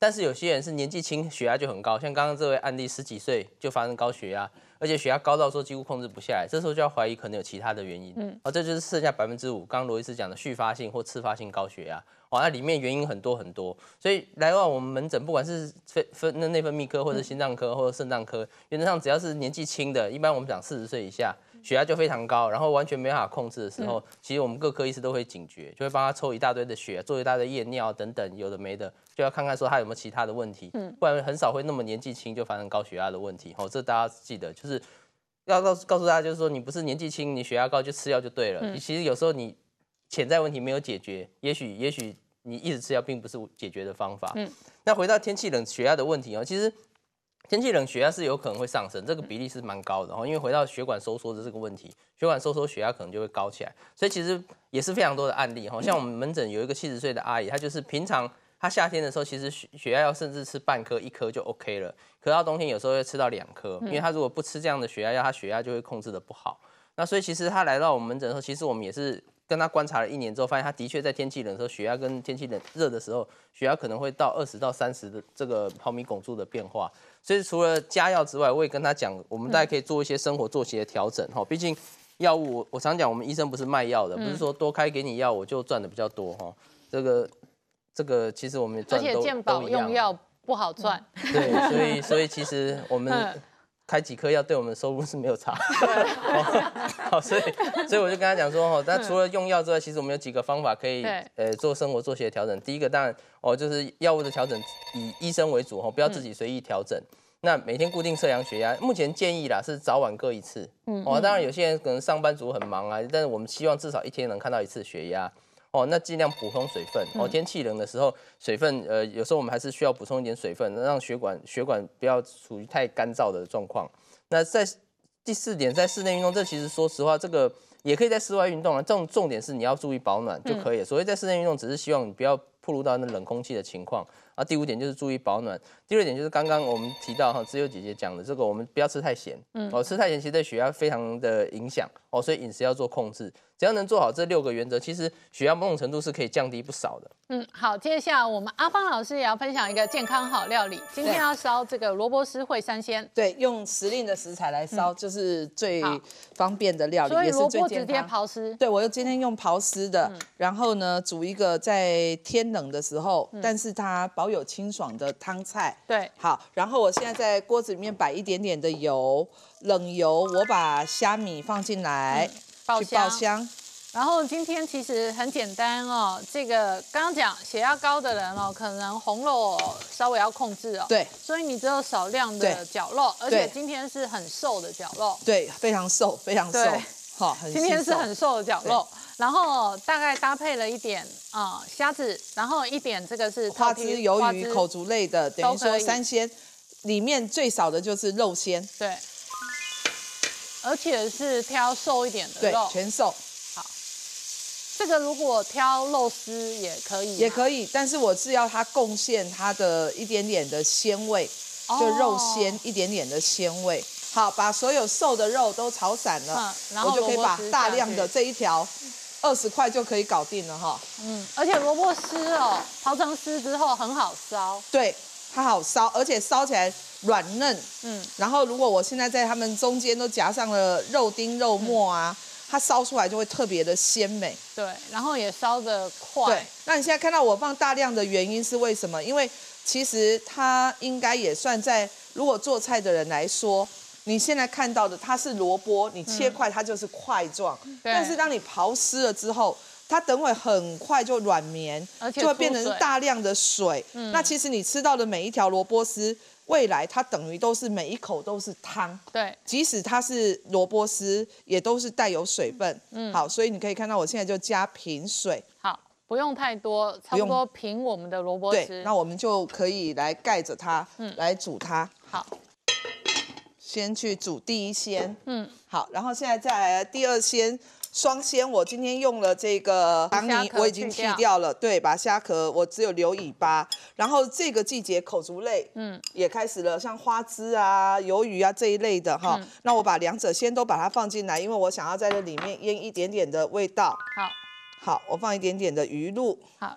但是有些人是年纪轻，血压就很高，像刚刚这位案例十几岁就发生高血压，而且血压高到说几乎控制不下来，这时候就要怀疑可能有其他的原因。嗯，哦，这就是剩下百分之五，刚刚罗医师讲的续发性或次发性高血压。哦，那里面原因很多很多，所以来到我们门诊，不管是分分那内分泌科或者心脏科或者肾脏科，原则上只要是年纪轻的，一般我们讲四十岁以下，血压就非常高，然后完全没办法控制的时候，嗯、其实我们各科医师都会警觉，就会帮他抽一大堆的血，做一大堆验尿等等，有的没的，就要看看说他有没有其他的问题，嗯，不然很少会那么年纪轻就发生高血压的问题。哦，这大家记得，就是要告诉告诉大家，就是说你不是年纪轻，你血压高就吃药就对了。嗯、其实有时候你潜在问题没有解决，也许也许。你一直吃药并不是解决的方法。嗯，那回到天气冷血压的问题哦，其实天气冷血压是有可能会上升，这个比例是蛮高的哦。因为回到血管收缩的这个问题，血管收缩血压可能就会高起来，所以其实也是非常多的案例哈。像我们门诊有一个七十岁的阿姨，她就是平常她夏天的时候其实血压要甚至吃半颗一颗就 OK 了，可到冬天有时候会吃到两颗，因为她如果不吃这样的血压药，她血压就会控制的不好。那所以其实她来到我们门诊的时候，其实我们也是。跟他观察了一年之后，发现他的确在天气冷的时候，血压跟天气冷热的时候，血压可能会到二十到三十的这个毫米汞柱的变化。所以除了加药之外，我也跟他讲，我们大家可以做一些生活作息的调整哈。毕竟药物，我常讲，我们医生不是卖药的，不是说多开给你药我就赚的比较多哈。这个这个其实我们赚的都而且健保用药不好赚。 对，所以所以其实我们。开几颗药对我们的收入是没有差，好，所以所以我就跟他讲说，哦，那除了用药之外，其实我们有几个方法可以呃做生活作息的调整。第一个当然哦就是药物的调整以医生为主哦，不要自己随意调整。嗯、那每天固定测量血压，目前建议啦是早晚各一次。嗯，哦，当然有些人可能上班族很忙啊，但是我们希望至少一天能看到一次血压。哦，那尽量补充水分。哦，天气冷的时候，水分呃，有时候我们还是需要补充一点水分，让血管血管不要处于太干燥的状况。那在第四点，在室内运动，这其实说实话，这个也可以在室外运动啊。这种重点是你要注意保暖就可以了。所谓在室内运动，只是希望你不要暴露到那冷空气的情况。啊，第五点就是注意保暖。第六点就是刚刚我们提到哈，只有姐姐讲的这个，我们不要吃太咸。嗯，哦，吃太咸其实对血压非常的影响哦，所以饮食要做控制。只要能做好这六个原则，其实血压某种程度是可以降低不少的。 嗯，好，接下来我们阿芳老师也要分享一个健康好料理，今天要烧这个萝卜丝烩三鲜。 对，用时令的食材来烧，嗯、就是最方便的料理， 所以也是最健康。 萝卜直接刨丝。 对，我又今天用刨丝的，嗯、然后呢煮一个在天冷的时候，嗯、但是它保有清爽的汤菜。 对， 好，然后我现在在锅子里面摆一点点的油，冷油，我把虾米放进来。嗯爆去爆香， 然后今天其实很简单哦。这个刚刚讲血压高的人哦，可能红肉稍微要控制哦。 对， 所以你只有少量的绞肉，而且今天是很瘦的绞肉。 对，非常瘦，非常瘦。好，很今天是很瘦的绞肉，然后大概搭配了一点啊、呃、虾子，然后一点这个是花枝、鱿鱼、口足类的，等于说三鲜里面最少的就是肉鲜。 对。而且是挑瘦一点的肉， 对，全瘦。 好，这个如果挑肉丝也可以， 也可以，但是我是要它贡献它的一点点的鲜味，哦、就肉鲜一点点的鲜味。好，把所有瘦的肉都炒散了，嗯、然后我就可以把大量的这一条二十块就可以搞定了哈。 嗯，而且萝卜丝哦，刨成丝之后很好烧。 对。它好烧，而且烧起来软嫩。嗯，然后如果我现在在它们中间都夹上了肉丁、肉末啊，嗯、它烧出来就会特别的鲜美。 对，然后也烧得快。 对，那你现在看到我放大量的原因是为什么？因为其实它应该也算在如果做菜的人来说，你现在看到的它是萝卜，你切块它就是块状，嗯、但是当你刨丝了之后。它等会很快就软绵，就会变成大量的水。嗯、那其实你吃到的每一条萝卜丝，未来它等于都是每一口都是汤。 对， 即使它是萝卜丝，也都是带有水分。嗯，好，所以你可以看到我现在就加平水。 好，不用太多，差不多平我们的萝卜丝。 对，那我们就可以来盖着它，嗯、来煮它。 好， 先去煮第一鲜。嗯，好，然后现在再来第二鲜。双鲜，我今天用了这个糖泥，我已经去掉了，对，把虾壳我只有留尾巴。然后这个季节口足类，嗯，也开始了，像花枝啊、鱿鱼啊这一类的哈。嗯、那我把两者先都把它放进来，因为我想要在这里面腌一点点的味道。 好， 好，我放一点点的鱼露。 好，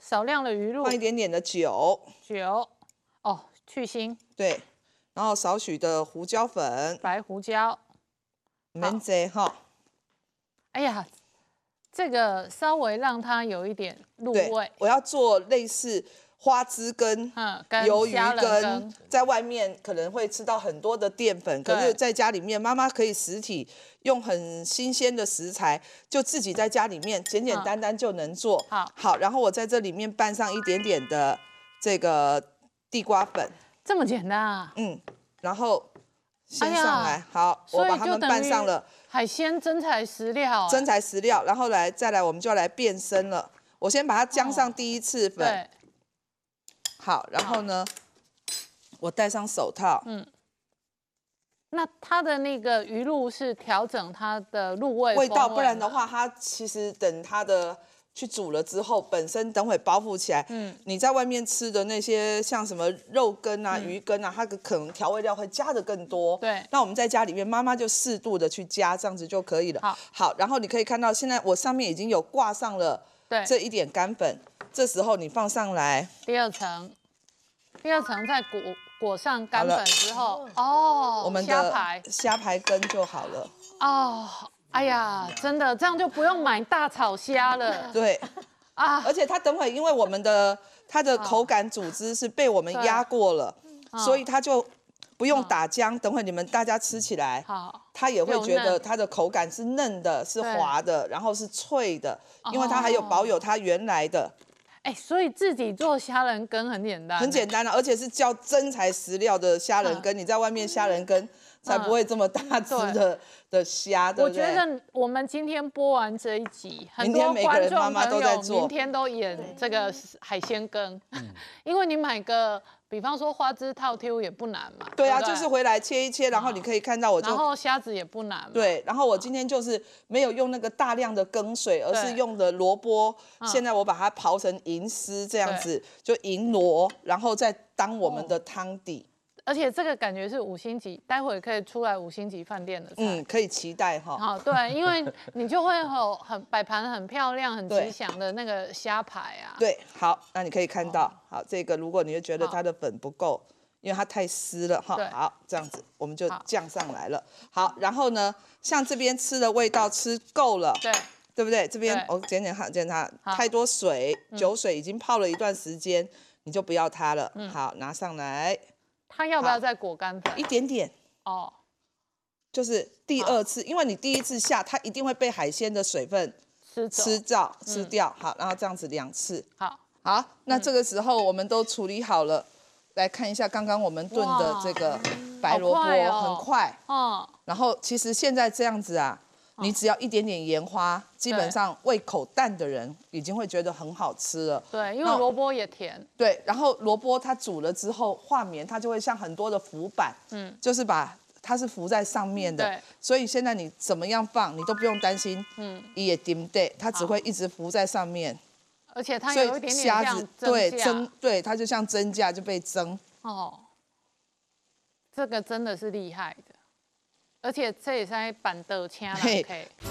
少量的鱼露， 放一点点的酒， 酒，哦，去腥， 对，然后少许的胡椒粉， 白胡椒， 免济哈。 哎呀，这个稍微让它有一点入对味，， 我要做类似花枝羹、 嗯，跟鱿鱼虾仁羹羹， 在外面可能会吃到很多的淀粉，可对是在家里面，妈妈可以实体用很新鲜的食材，就自己在家里面简简单单就能做。 好好，然后我在这里面拌上一点点的这个地瓜粉， 这么简单啊？ 嗯，然后先哎呀上来，好，我所以把它们就等于拌上了海鲜真材实料、啊， 真材实料，然后来再来我们就要来变身了。我先把它浆上第一次粉。 对， 好，然后呢，我戴上手套， 嗯，那它的那个鱼露是调整它的入味味道， 风不然的吗， 话，它其实等它的去煮了之后，本身等会包覆起来， 嗯， 你在外面吃的那些像什么肉羹啊、鱼羹啊，它可能调味料会加的更多。 对那我们在家里面，妈妈就适度的去加，这样子就可以了。 好， 好，然后你可以看到，现在我上面已经有挂上了对， 这一点干粉，这时候你放上来， 第二层，第二层再裹裹上干好了粉之后，哦， 我们的虾排， 虾排羹就好了。 哦，哎呀，真的这样就不用买大炒虾了对。 啊， 而且它等会，因为我们的它的口感组织是被我们压过了，所以它就不用打浆。等会你们大家吃起来， 好， 它也会觉又嫩得它的口感是嫩的，是滑的，然后是脆的，因为它还有保有它原来的， 哎，所以自己做虾仁羹很简单， 很简单的，而且是叫真材实料的虾仁羹。你在外面虾仁羹才不会这么大只的的虾，对我不对？ 觉得我们今天播完这一集，很明天多每个人观众妈妈都在朋友做明天都演这个海鲜羹，因为你买个，比方说花枝套 Q 也不难嘛。 对啊， 不就是回来切一切，然后你可以看到我然就后虾子也不难嘛。 对，然后我今天就是没有用那个大量的羹水，而是对用的萝卜。 嗯现在我把它刨成银丝这样子，就银螺，然后再当我们的汤底。 而且这个感觉是五星级，待会可以出来五星级饭店的菜。 嗯，可以期待哈。 好，对，因为你就会有很摆盘很漂亮、很对吉祥的那个虾排啊。 对，好，那你可以看到，好，这个如果你就觉得好它的粉不够，因为它太湿了哈对。 好，这样子我们就好降上来了。好，然后呢，像这边吃的味道吃够了， 对， 对不对？这边对我检检看检查， 好太多水，酒水已经泡了一段时间，你就不要它了。 嗯好，拿上来它要不要好再裹干粉一？点点， 哦， 就是第二次，因为你第一次下，它一定会被海鲜的水分吃走吃掉吃掉。好，然后这样子两次。 好， 好，那这个时候我们都处理好了，来看一下刚刚我们炖的这个白萝卜， 好快哦很快。 哦， 然后其实现在这样子啊，你只要一点点盐花，基本上胃口淡的人已经会觉得很好吃了。 对，因为那萝卜也甜。 对，然后萝卜它煮了之后化绵，它就会像很多的浮板，嗯，就是把它是浮在上面的。 对， 所以现在你怎么样放，你都不用担心，嗯，也顶对，它只会一直浮在上面。 而且它所有一点点以虾像子对蒸蒸架对，它就像蒸架就被蒸。 哦，这个真的是厉害的，而且这也是在板豆签啦，可嘿以。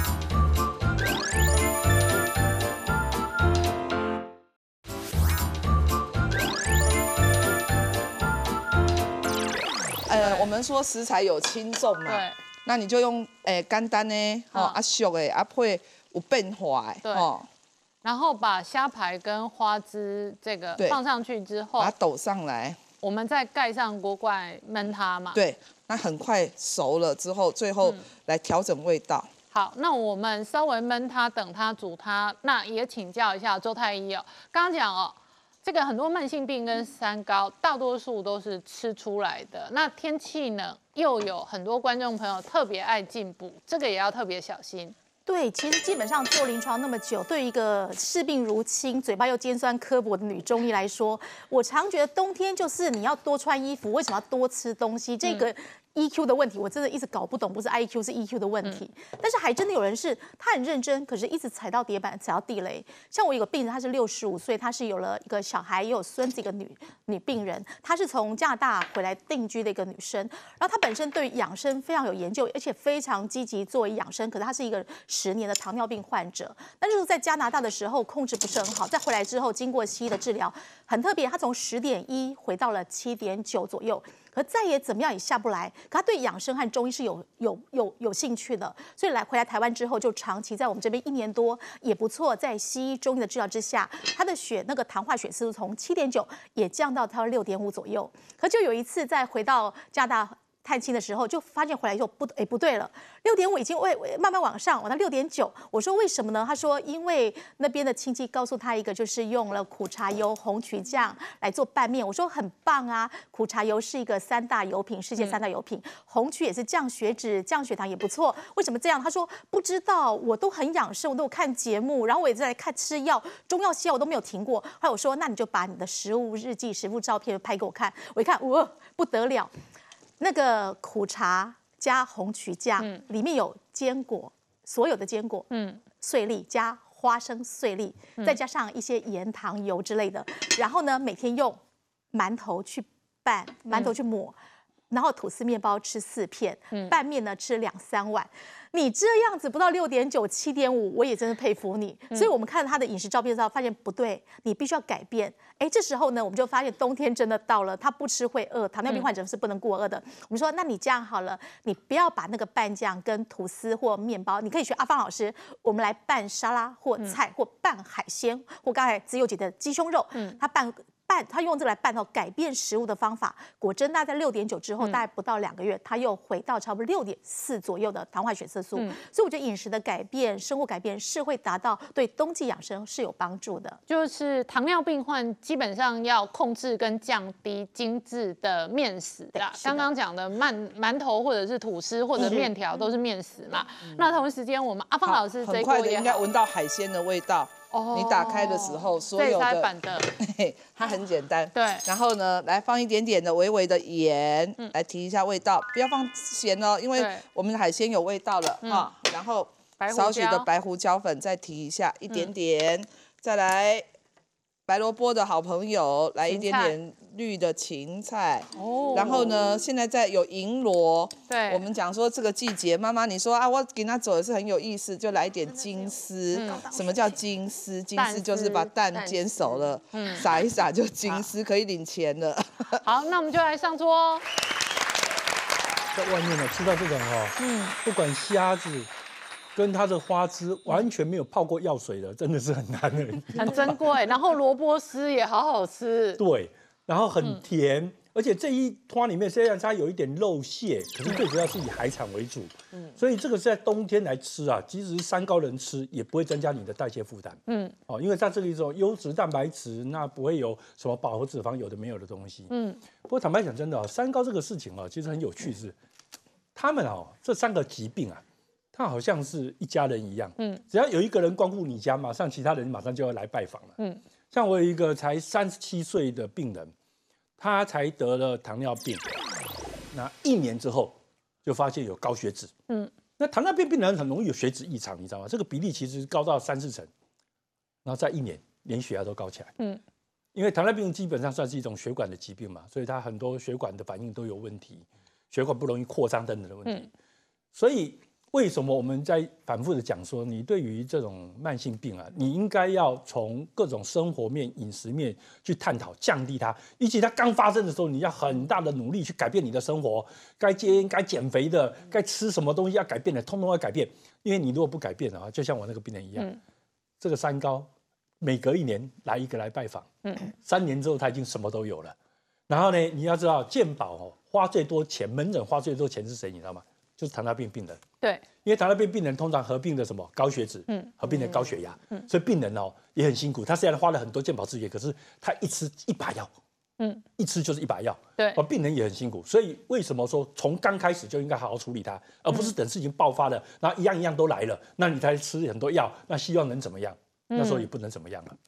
呃，我们说食材有轻重嘛， 对那你就用诶简单的嗯哦，啊俗的啊配有变化的对哦， 然后把虾排跟花枝这个对放上去之后把它，抖上来， 我们再盖上锅盖焖它嘛。。 对，那很快熟了之后，最后来调整味道。 好，那我们稍微焖它，等它煮它。那也请教一下周太医哦，刚刚讲哦，这个很多慢性病跟三高，大多数都是吃出来的。那天气冷，又有很多观众朋友特别爱进补，这个也要特别小心。 对，其实基本上做临床那么久，对于一个视病如侵、嘴巴又尖酸刻薄的女中医来说，我常觉得冬天就是你要多穿衣服，为什么要多吃东西？这个 E Q 的问题，我真的一直搞不懂，不是 I Q 是 E Q 的问题。嗯、但是还真的有人是他很认真，可是一直踩到跌板，踩到地雷。像我有个病人，他是六十五岁，他是有了一个小孩，也有孙子，一个女女病人，她是从加拿大回来定居的一个女生。然后她本身对养生非常有研究，而且非常积极作为养生。可是她是一个十年的糖尿病患者，但是在加拿大的时候控制不是很好，再回来之后经过西医的治疗，很特别，她从十点一回到了七点九左右。可再也怎么样也下不来，可他对养生和中医是有有有有兴趣的，所以来回来台湾之后，就长期在我们这边一年多也不错，在西医中医的治疗之下，他的血那个糖化血色素从七点九也降到他六点五左右。可就有一次再回到加拿大探亲的时候，就发现回来以后不哎不对了，六点五已经为慢慢往上，往到六点九。我说为什么呢？他说因为那边的亲戚告诉他一个，就是用了苦茶油、红曲酱来做拌面。我说很棒啊，苦茶油是一个三大油品，世界三大油品，嗯、红曲也是降血脂、降血糖也不错。为什么这样？他说不知道，我都很养生，我都有看节目，然后我也在看吃药，中药西药我都没有停过。后来我说那你就把你的食物日记、食物照片拍给我看。我一看，哇，不得了！那个苦茶加红曲酱，嗯、里面有坚果，所有的坚果，嗯，碎粒加花生碎粒，嗯、再加上一些盐、糖、油之类的。然后呢，每天用馒头去拌，馒头去抹，嗯、然后吐司面包吃四片，嗯、拌面呢吃两三碗。你这样子不到六点九、七点五，我也真是佩服你。嗯、所以我们看他的饮食照片之后，发现不对，你必须要改变。哎，这时候呢，我们就发现冬天真的到了，他不吃会饿，糖尿病患者是不能过饿的。嗯、我们说，那你这样好了，你不要把那个拌酱跟吐司或面包，你可以学阿芳老师，我们来拌沙拉或菜，嗯、或拌海鲜，或刚才只有姐的鸡胸肉，嗯，他拌。拌，他用这个来拌到改变食物的方法，果真大概在六点九之后，嗯、大概不到两个月，他又回到差不多六点四左右的糖化血色素。嗯、所以我觉得饮食的改变、生活改变是会达到对冬季养生是有帮助的。 就是糖尿病患基本上要控制跟降低精致的面食啦。刚刚讲的馒馒头或者是吐司或者面条都是面食嘛。嗯、那同时间我们阿芳老师这一锅也应该闻到海鲜的味道。哦、你打开的时候，所有的版的， 它很简单。 对， 然后呢，来放一点点的微微的盐，嗯、来提一下味道，不要放咸哦，因为我们的海鲜有味道了哈。嗯、然后少许的白胡椒粉再提一下，一点点，嗯、再来白萝卜的好朋友，来一点点绿的芹菜。哦。然后呢，现在在有银螺。对。我们讲说这个季节，妈妈你说啊，我给他走的是很有意思，就来一点金丝。嗯。什么叫金丝？金丝就是把蛋煎熟了，嗯，撒一撒就金丝，可以领钱了。 好，那我们就来上桌哦。 在外面呢，吃到这种哦，嗯，不管虾子。跟它的花枝完全没有泡过药水的，真的是很难的， 很珍贵。然后萝卜丝也好好吃， 对，然后很甜，嗯、而且这一团里面虽然它有一点肉蟹，可是最主要是以海产为主，嗯，所以这个是在冬天来吃啊，即使是三高人吃，也不会增加你的代谢负担，嗯，哦，因为在这里种优质蛋白质，那不会有什么饱和脂肪有的没有的东西，嗯。不过坦白讲，真的哦，三高这个事情哦，其实很有趣是，他们哦这三个疾病啊。他好像是一家人一样，嗯，只要有一个人光顾你家，马上其他人马上就要来拜访了，嗯，像我有一个才三十七岁的病人，他才得了糖尿病，那一年之后就发现有高血脂，嗯，那糖尿病病人很容易有血脂异常，你知道吗？这个比例其实高到三四成，然后在一年连血压都高起来，嗯，因为糖尿病基本上算是一种血管的疾病嘛，所以它很多血管的反应都有问题，血管不容易扩张等等的问题，嗯、所以。为什么我们在反复的讲说，你对于这种慢性病啊，你应该要从各种生活面、饮食面去探讨，降低它。尤其它刚发生的时候，你要很大的努力去改变你的生活，该戒烟、该减肥的、该吃什么东西要改变的，通通要改变。因为你如果不改变的话，就像我那个病人一样，嗯、这个三高每隔一年来一个来拜访，嗯、三年之后他已经什么都有了。然后呢，你要知道健保哦，花最多钱，门诊花最多钱是谁？你知道吗？就是糖尿病病人， 对， 因为糖尿病病人通常合并的什么高血脂，嗯，合并的高血压，嗯，所以病人哦也很辛苦。他虽然花了很多健保资源，可是他一吃一把药，嗯，一吃就是一把药， 对， 而病人也很辛苦。所以为什么说从刚开始就应该好好处理它，而不是等事情爆发了，然后一样一样都来了，那你才吃很多药，那希望能怎么样？那时候也不能怎么样了。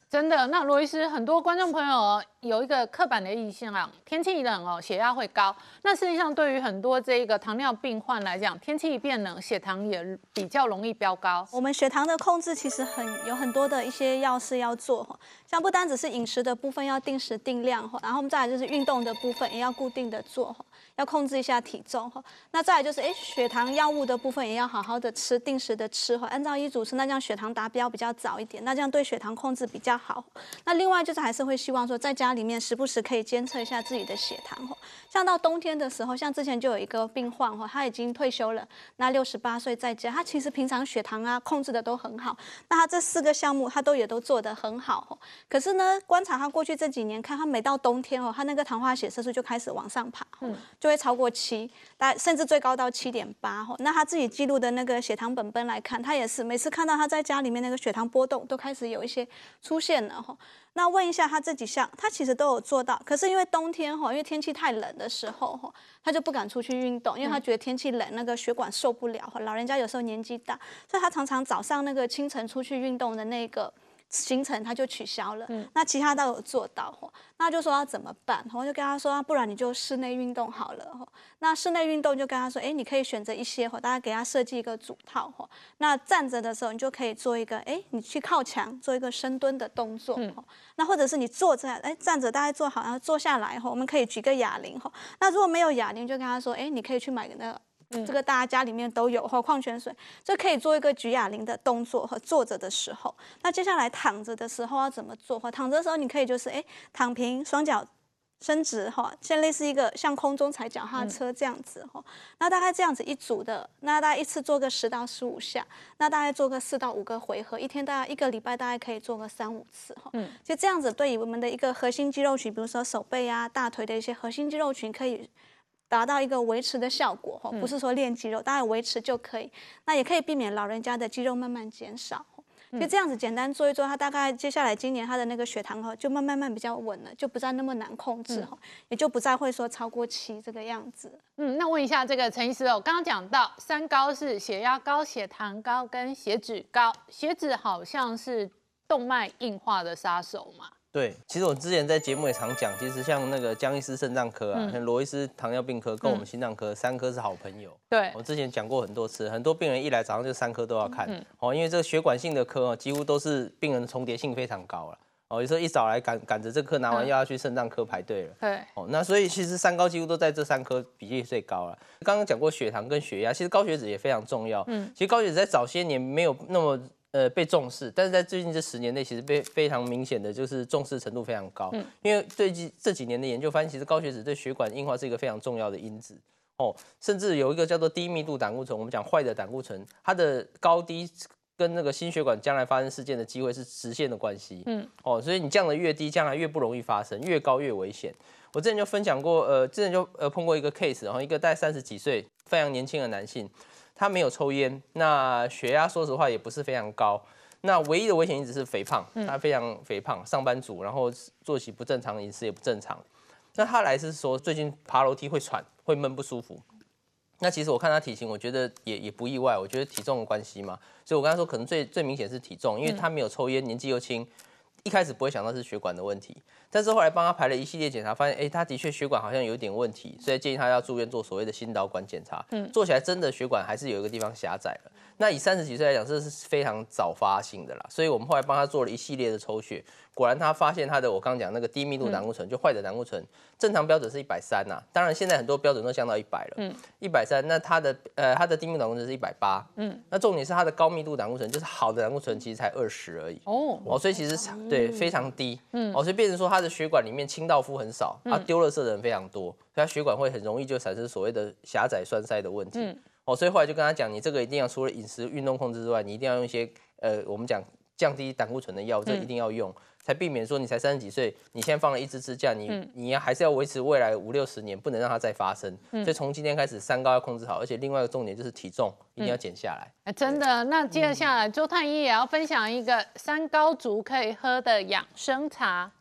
真的，那罗医师，很多观众朋友哦有一个刻板的印象啊，天气一冷哦，血压会高。那实际上，对于很多这个糖尿病患来讲，天气一变冷，血糖也比较容易飙高。 我们血糖的控制其实很有很多的一些要事要做哈，像不单只是饮食的部分要定时定量哈，然后我们再来就是运动的部分也要固定的做哈，要控制一下体重哈。那再来就是哎，血糖药物的部分也要好好的吃，定时的吃哈，按照医嘱吃，那这样血糖达标比较早一点，那这样对血糖控制比较好。那另外就是还是会希望说，在家里面时不时可以监测一下自己的血糖哈。像到冬天的时候，像之前就有一个病患哈，他已经退休了，那六十八岁在家，他其实平常血糖啊控制的都很好，那他这四个项目他都也都做得很好。可是呢，观察他过去这几年，看他每到冬天哦，他那个糖化血色素就开始往上爬，嗯，就会超过七，大甚至最高到七点八。那他自己记录的那个血糖本本来看，他也是每次看到他在家里面那个血糖波动都开始有一些出现了。那问一下他这几项，他其实都有做到，可是因为冬天因为天气太冷的时候他就不敢出去运动，因为他觉得天气冷，那个血管受不了。老人家有时候年纪大，所以他常常早上那个清晨出去运动的那个行程他就取消了。嗯、那其他都有做到，那就说要怎么办？我就跟他说，不然你就室内运动好了。那室内运动就跟他说，哎，你可以选择一些，大家给他设计一个组套。那站着的时候，你就可以做一个，哎，你去靠墙做一个深蹲的动作。嗯、那或者是你坐着，哎，站着大概坐好，然后坐下来，我们可以举个哑铃。那如果没有哑铃，就跟他说，哎，你可以去买个那个。嗯、这个大家家里面都有哈，矿泉水，就可以做一个举哑铃的动作和坐着的时候。那接下来躺着的时候要怎么做？哈，躺着的时候你可以就是哎躺平，双脚伸直哈，像类似一个像空中踩脚踏车这样子哈。嗯、那大概这样子一组的，那大概一次做个十到十五下，那大概做个四到五个回合，一天大概一个礼拜大概可以做个三五次哈。嗯，其实这样子对于我们的一个核心肌肉群，比如说手背啊、大腿的一些核心肌肉群可以达到一个维持的效果，不是说练肌肉，当然维持就可以。那也可以避免老人家的肌肉慢慢减少。就这样子简单做一做，他大概接下来今年他的那个血糖就慢慢慢比较稳了，就不再那么难控制，嗯、也就不再会说超过七这个样子。 嗯，那问一下这个陈医师哦，刚刚讲到三高是血压高、血糖高跟血脂高，血脂好像是动脉硬化的杀手嘛？ 对，其实我之前在节目也常讲，其实像那个江医师肾脏科啊，像罗医师糖尿病科，跟我们心脏科、嗯、三科是好朋友。 对， 我之前讲过很多次，很多病人一来早上就三科都要看，嗯、哦，因为这个血管性的科几乎都是病人的重叠性非常高了。哦，有时候一早来赶赶着这科拿完，又要去肾脏科排队了。 对， 哦，那所以其实三高几乎都在这三科比例最高了。刚刚讲过血糖跟血压，其实高血脂也非常重要。嗯，其实高血脂在早些年没有那么。呃，被重视，但是在最近这十年内，其实被非常明显的就是重视程度非常高。嗯，因为最近这几年的研究发现，其实高血脂对血管硬化是一个非常重要的因子。哦，甚至有一个叫做低密度胆固醇，我们讲坏的胆固醇，它的高低跟那个心血管将来发生事件的机会是直线的关系。嗯，哦，所以你降得越低，将来越不容易发生，越高越危险。我之前就分享过，呃，之前就呃碰过一个 case， 然后一个大概三十几岁非常年轻的男性。他没有抽烟，那血压说实话也不是非常高，那唯一的危险因子是肥胖，他非常肥胖，上班族，然后作息不正常，饮食也不正常。那他来是说最近爬楼梯会喘，会闷不舒服。那其实我看他体型，我觉得也也不意外，我觉得体重的关系嘛，所以我跟他说可能最最明显是体重，因为他没有抽烟，年纪又轻，一开始不会想到是血管的问题。但是后来帮他排了一系列检查，发现，哎，他的确血管好像有一点问题，所以建议他要住院做所谓的心导管检查。嗯，做起来真的血管还是有一个地方狭窄了。那以三十几岁来讲，这是非常早发性的啦。所以我们后来帮他做了一系列的抽血，果然他发现他的我刚刚讲那个低密度胆固醇，就坏的胆固醇，正常标准是一百三呐。当然现在很多标准都降到一百了。嗯，一百三，那他的呃他的低密度胆固醇是一百八。嗯，那重点是他的高密度胆固醇，就是好的胆固醇其实才二十而已。哦哦，所以其实对非常低。嗯，哦，所以变成说他的血管里面清道夫很少，他丢垃圾的人非常多，所以他血管会很容易就产生所谓的狭窄栓塞的问题。嗯，哦，所以后来就跟他讲，你这个一定要除了饮食、运动控制之外，你一定要用一些呃，我们讲降低胆固醇的药，这一定要用，嗯、才避免说你才三十几岁，你现在放了一支支架，你、嗯、你还是要维持未来五六十年，不能让它再发生。嗯、所以从今天开始，三高要控制好，而且另外一个重点就是体重一定要减下来。 嗯、真的，那接着下来，周太医也要分享一个三高族可以喝的养生茶。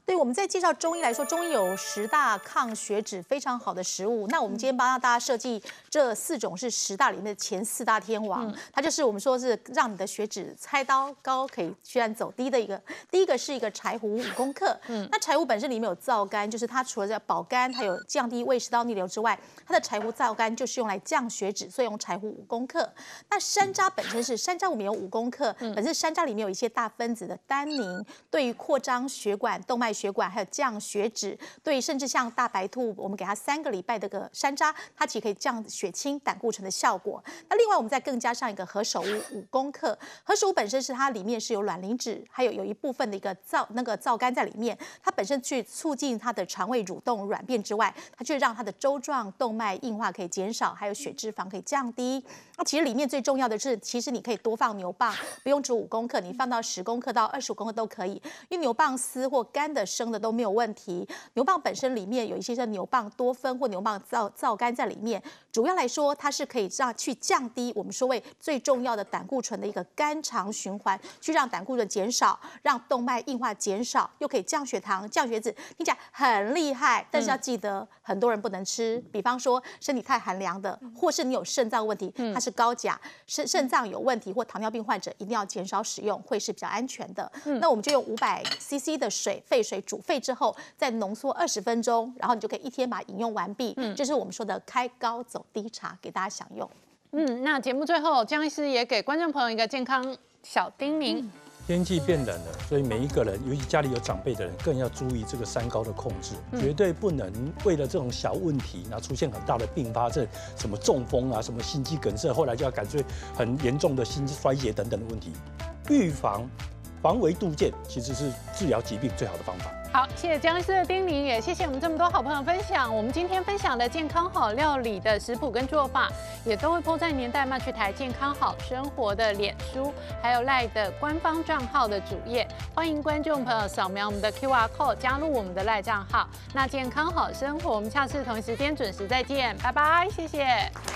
对，我们在介绍中医来说，中医有十大抗血脂非常好的食物。那我们今天帮大家设计这四种是十大里面的前四大天王，嗯、它就是我们说是让你的血脂菜刀高可以居然走低的一个。第一个是一个柴胡五公克，嗯，那柴胡本身里面有皂苷，就是它除了在保肝，还有降低胃食道逆流之外，它的柴胡皂苷就是用来降血脂，所以用柴胡五公克。那山楂本身是山楂，我们有五公克，嗯、本身山楂里面有一些大分子的单宁，对于扩张血管、动脉血管还有降血脂，对，甚至像大白兔，我们给它三个礼拜的个山楂，它其实可以降血清、胆固醇的效果。那另外我们再更加上一个何首乌五公克，何首乌本身是它里面是有卵磷脂，还有有一部分的一个皂那个皂苷在里面，它本身去促进它的肠胃蠕动软便之外，它却让它的粥状动脉硬化可以减少，还有血脂肪可以降低。那其实里面最重要的是，其实你可以多放牛蒡，不用只五公克，你放到十公克到二十五公克都可以，因为牛蒡丝或干的、生的都没有问题。牛蒡本身里面有一些像牛蒡多酚或牛蒡皂皂苷在里面，主要来说它是可以让去降低我们所谓最重要的胆固醇的一个肝肠循环，去让胆固醇减少，让动脉硬化减少，又可以降血糖、降血脂，听起来很厉害。但是要记得，很多人不能吃，比方说身体太寒凉的，或是你有肾脏问题，它是高钾，肾肾脏有问题或糖尿病患者一定要减少使用，会是比较安全的。嗯、那我们就用五百 C C 的水沸水煮沸之后，再浓缩二十分钟，然后你就可以一天把它饮用完毕。嗯，这是我们说的开高走低茶，给大家享用。 嗯，那节目最后，江医师也给观众朋友一个健康小叮咛。嗯， 天气变冷了，所以每一个人，尤其家里有长辈的人，更要注意这个三高的控制，嗯、绝对不能为了这种小问题，然后出现很大的并发症，什么中风啊，什么心肌梗塞，后来就要感觉很严重的心衰竭等等的问题。预防、防微杜渐，其实是治疗疾病最好的方法。 好，谢谢江医师的叮咛，也谢谢我们这么多好朋友分享。我们今天分享的健康好料理的食谱跟做法，也都会po在年代慢去台健康好生活的脸书，还有 LINE 的官方账号的主页。欢迎观众朋友扫描我们的 Q R code 加入我们的 LINE 账号。那健康好生活，我们下次同一时间准时再见，拜拜，谢谢。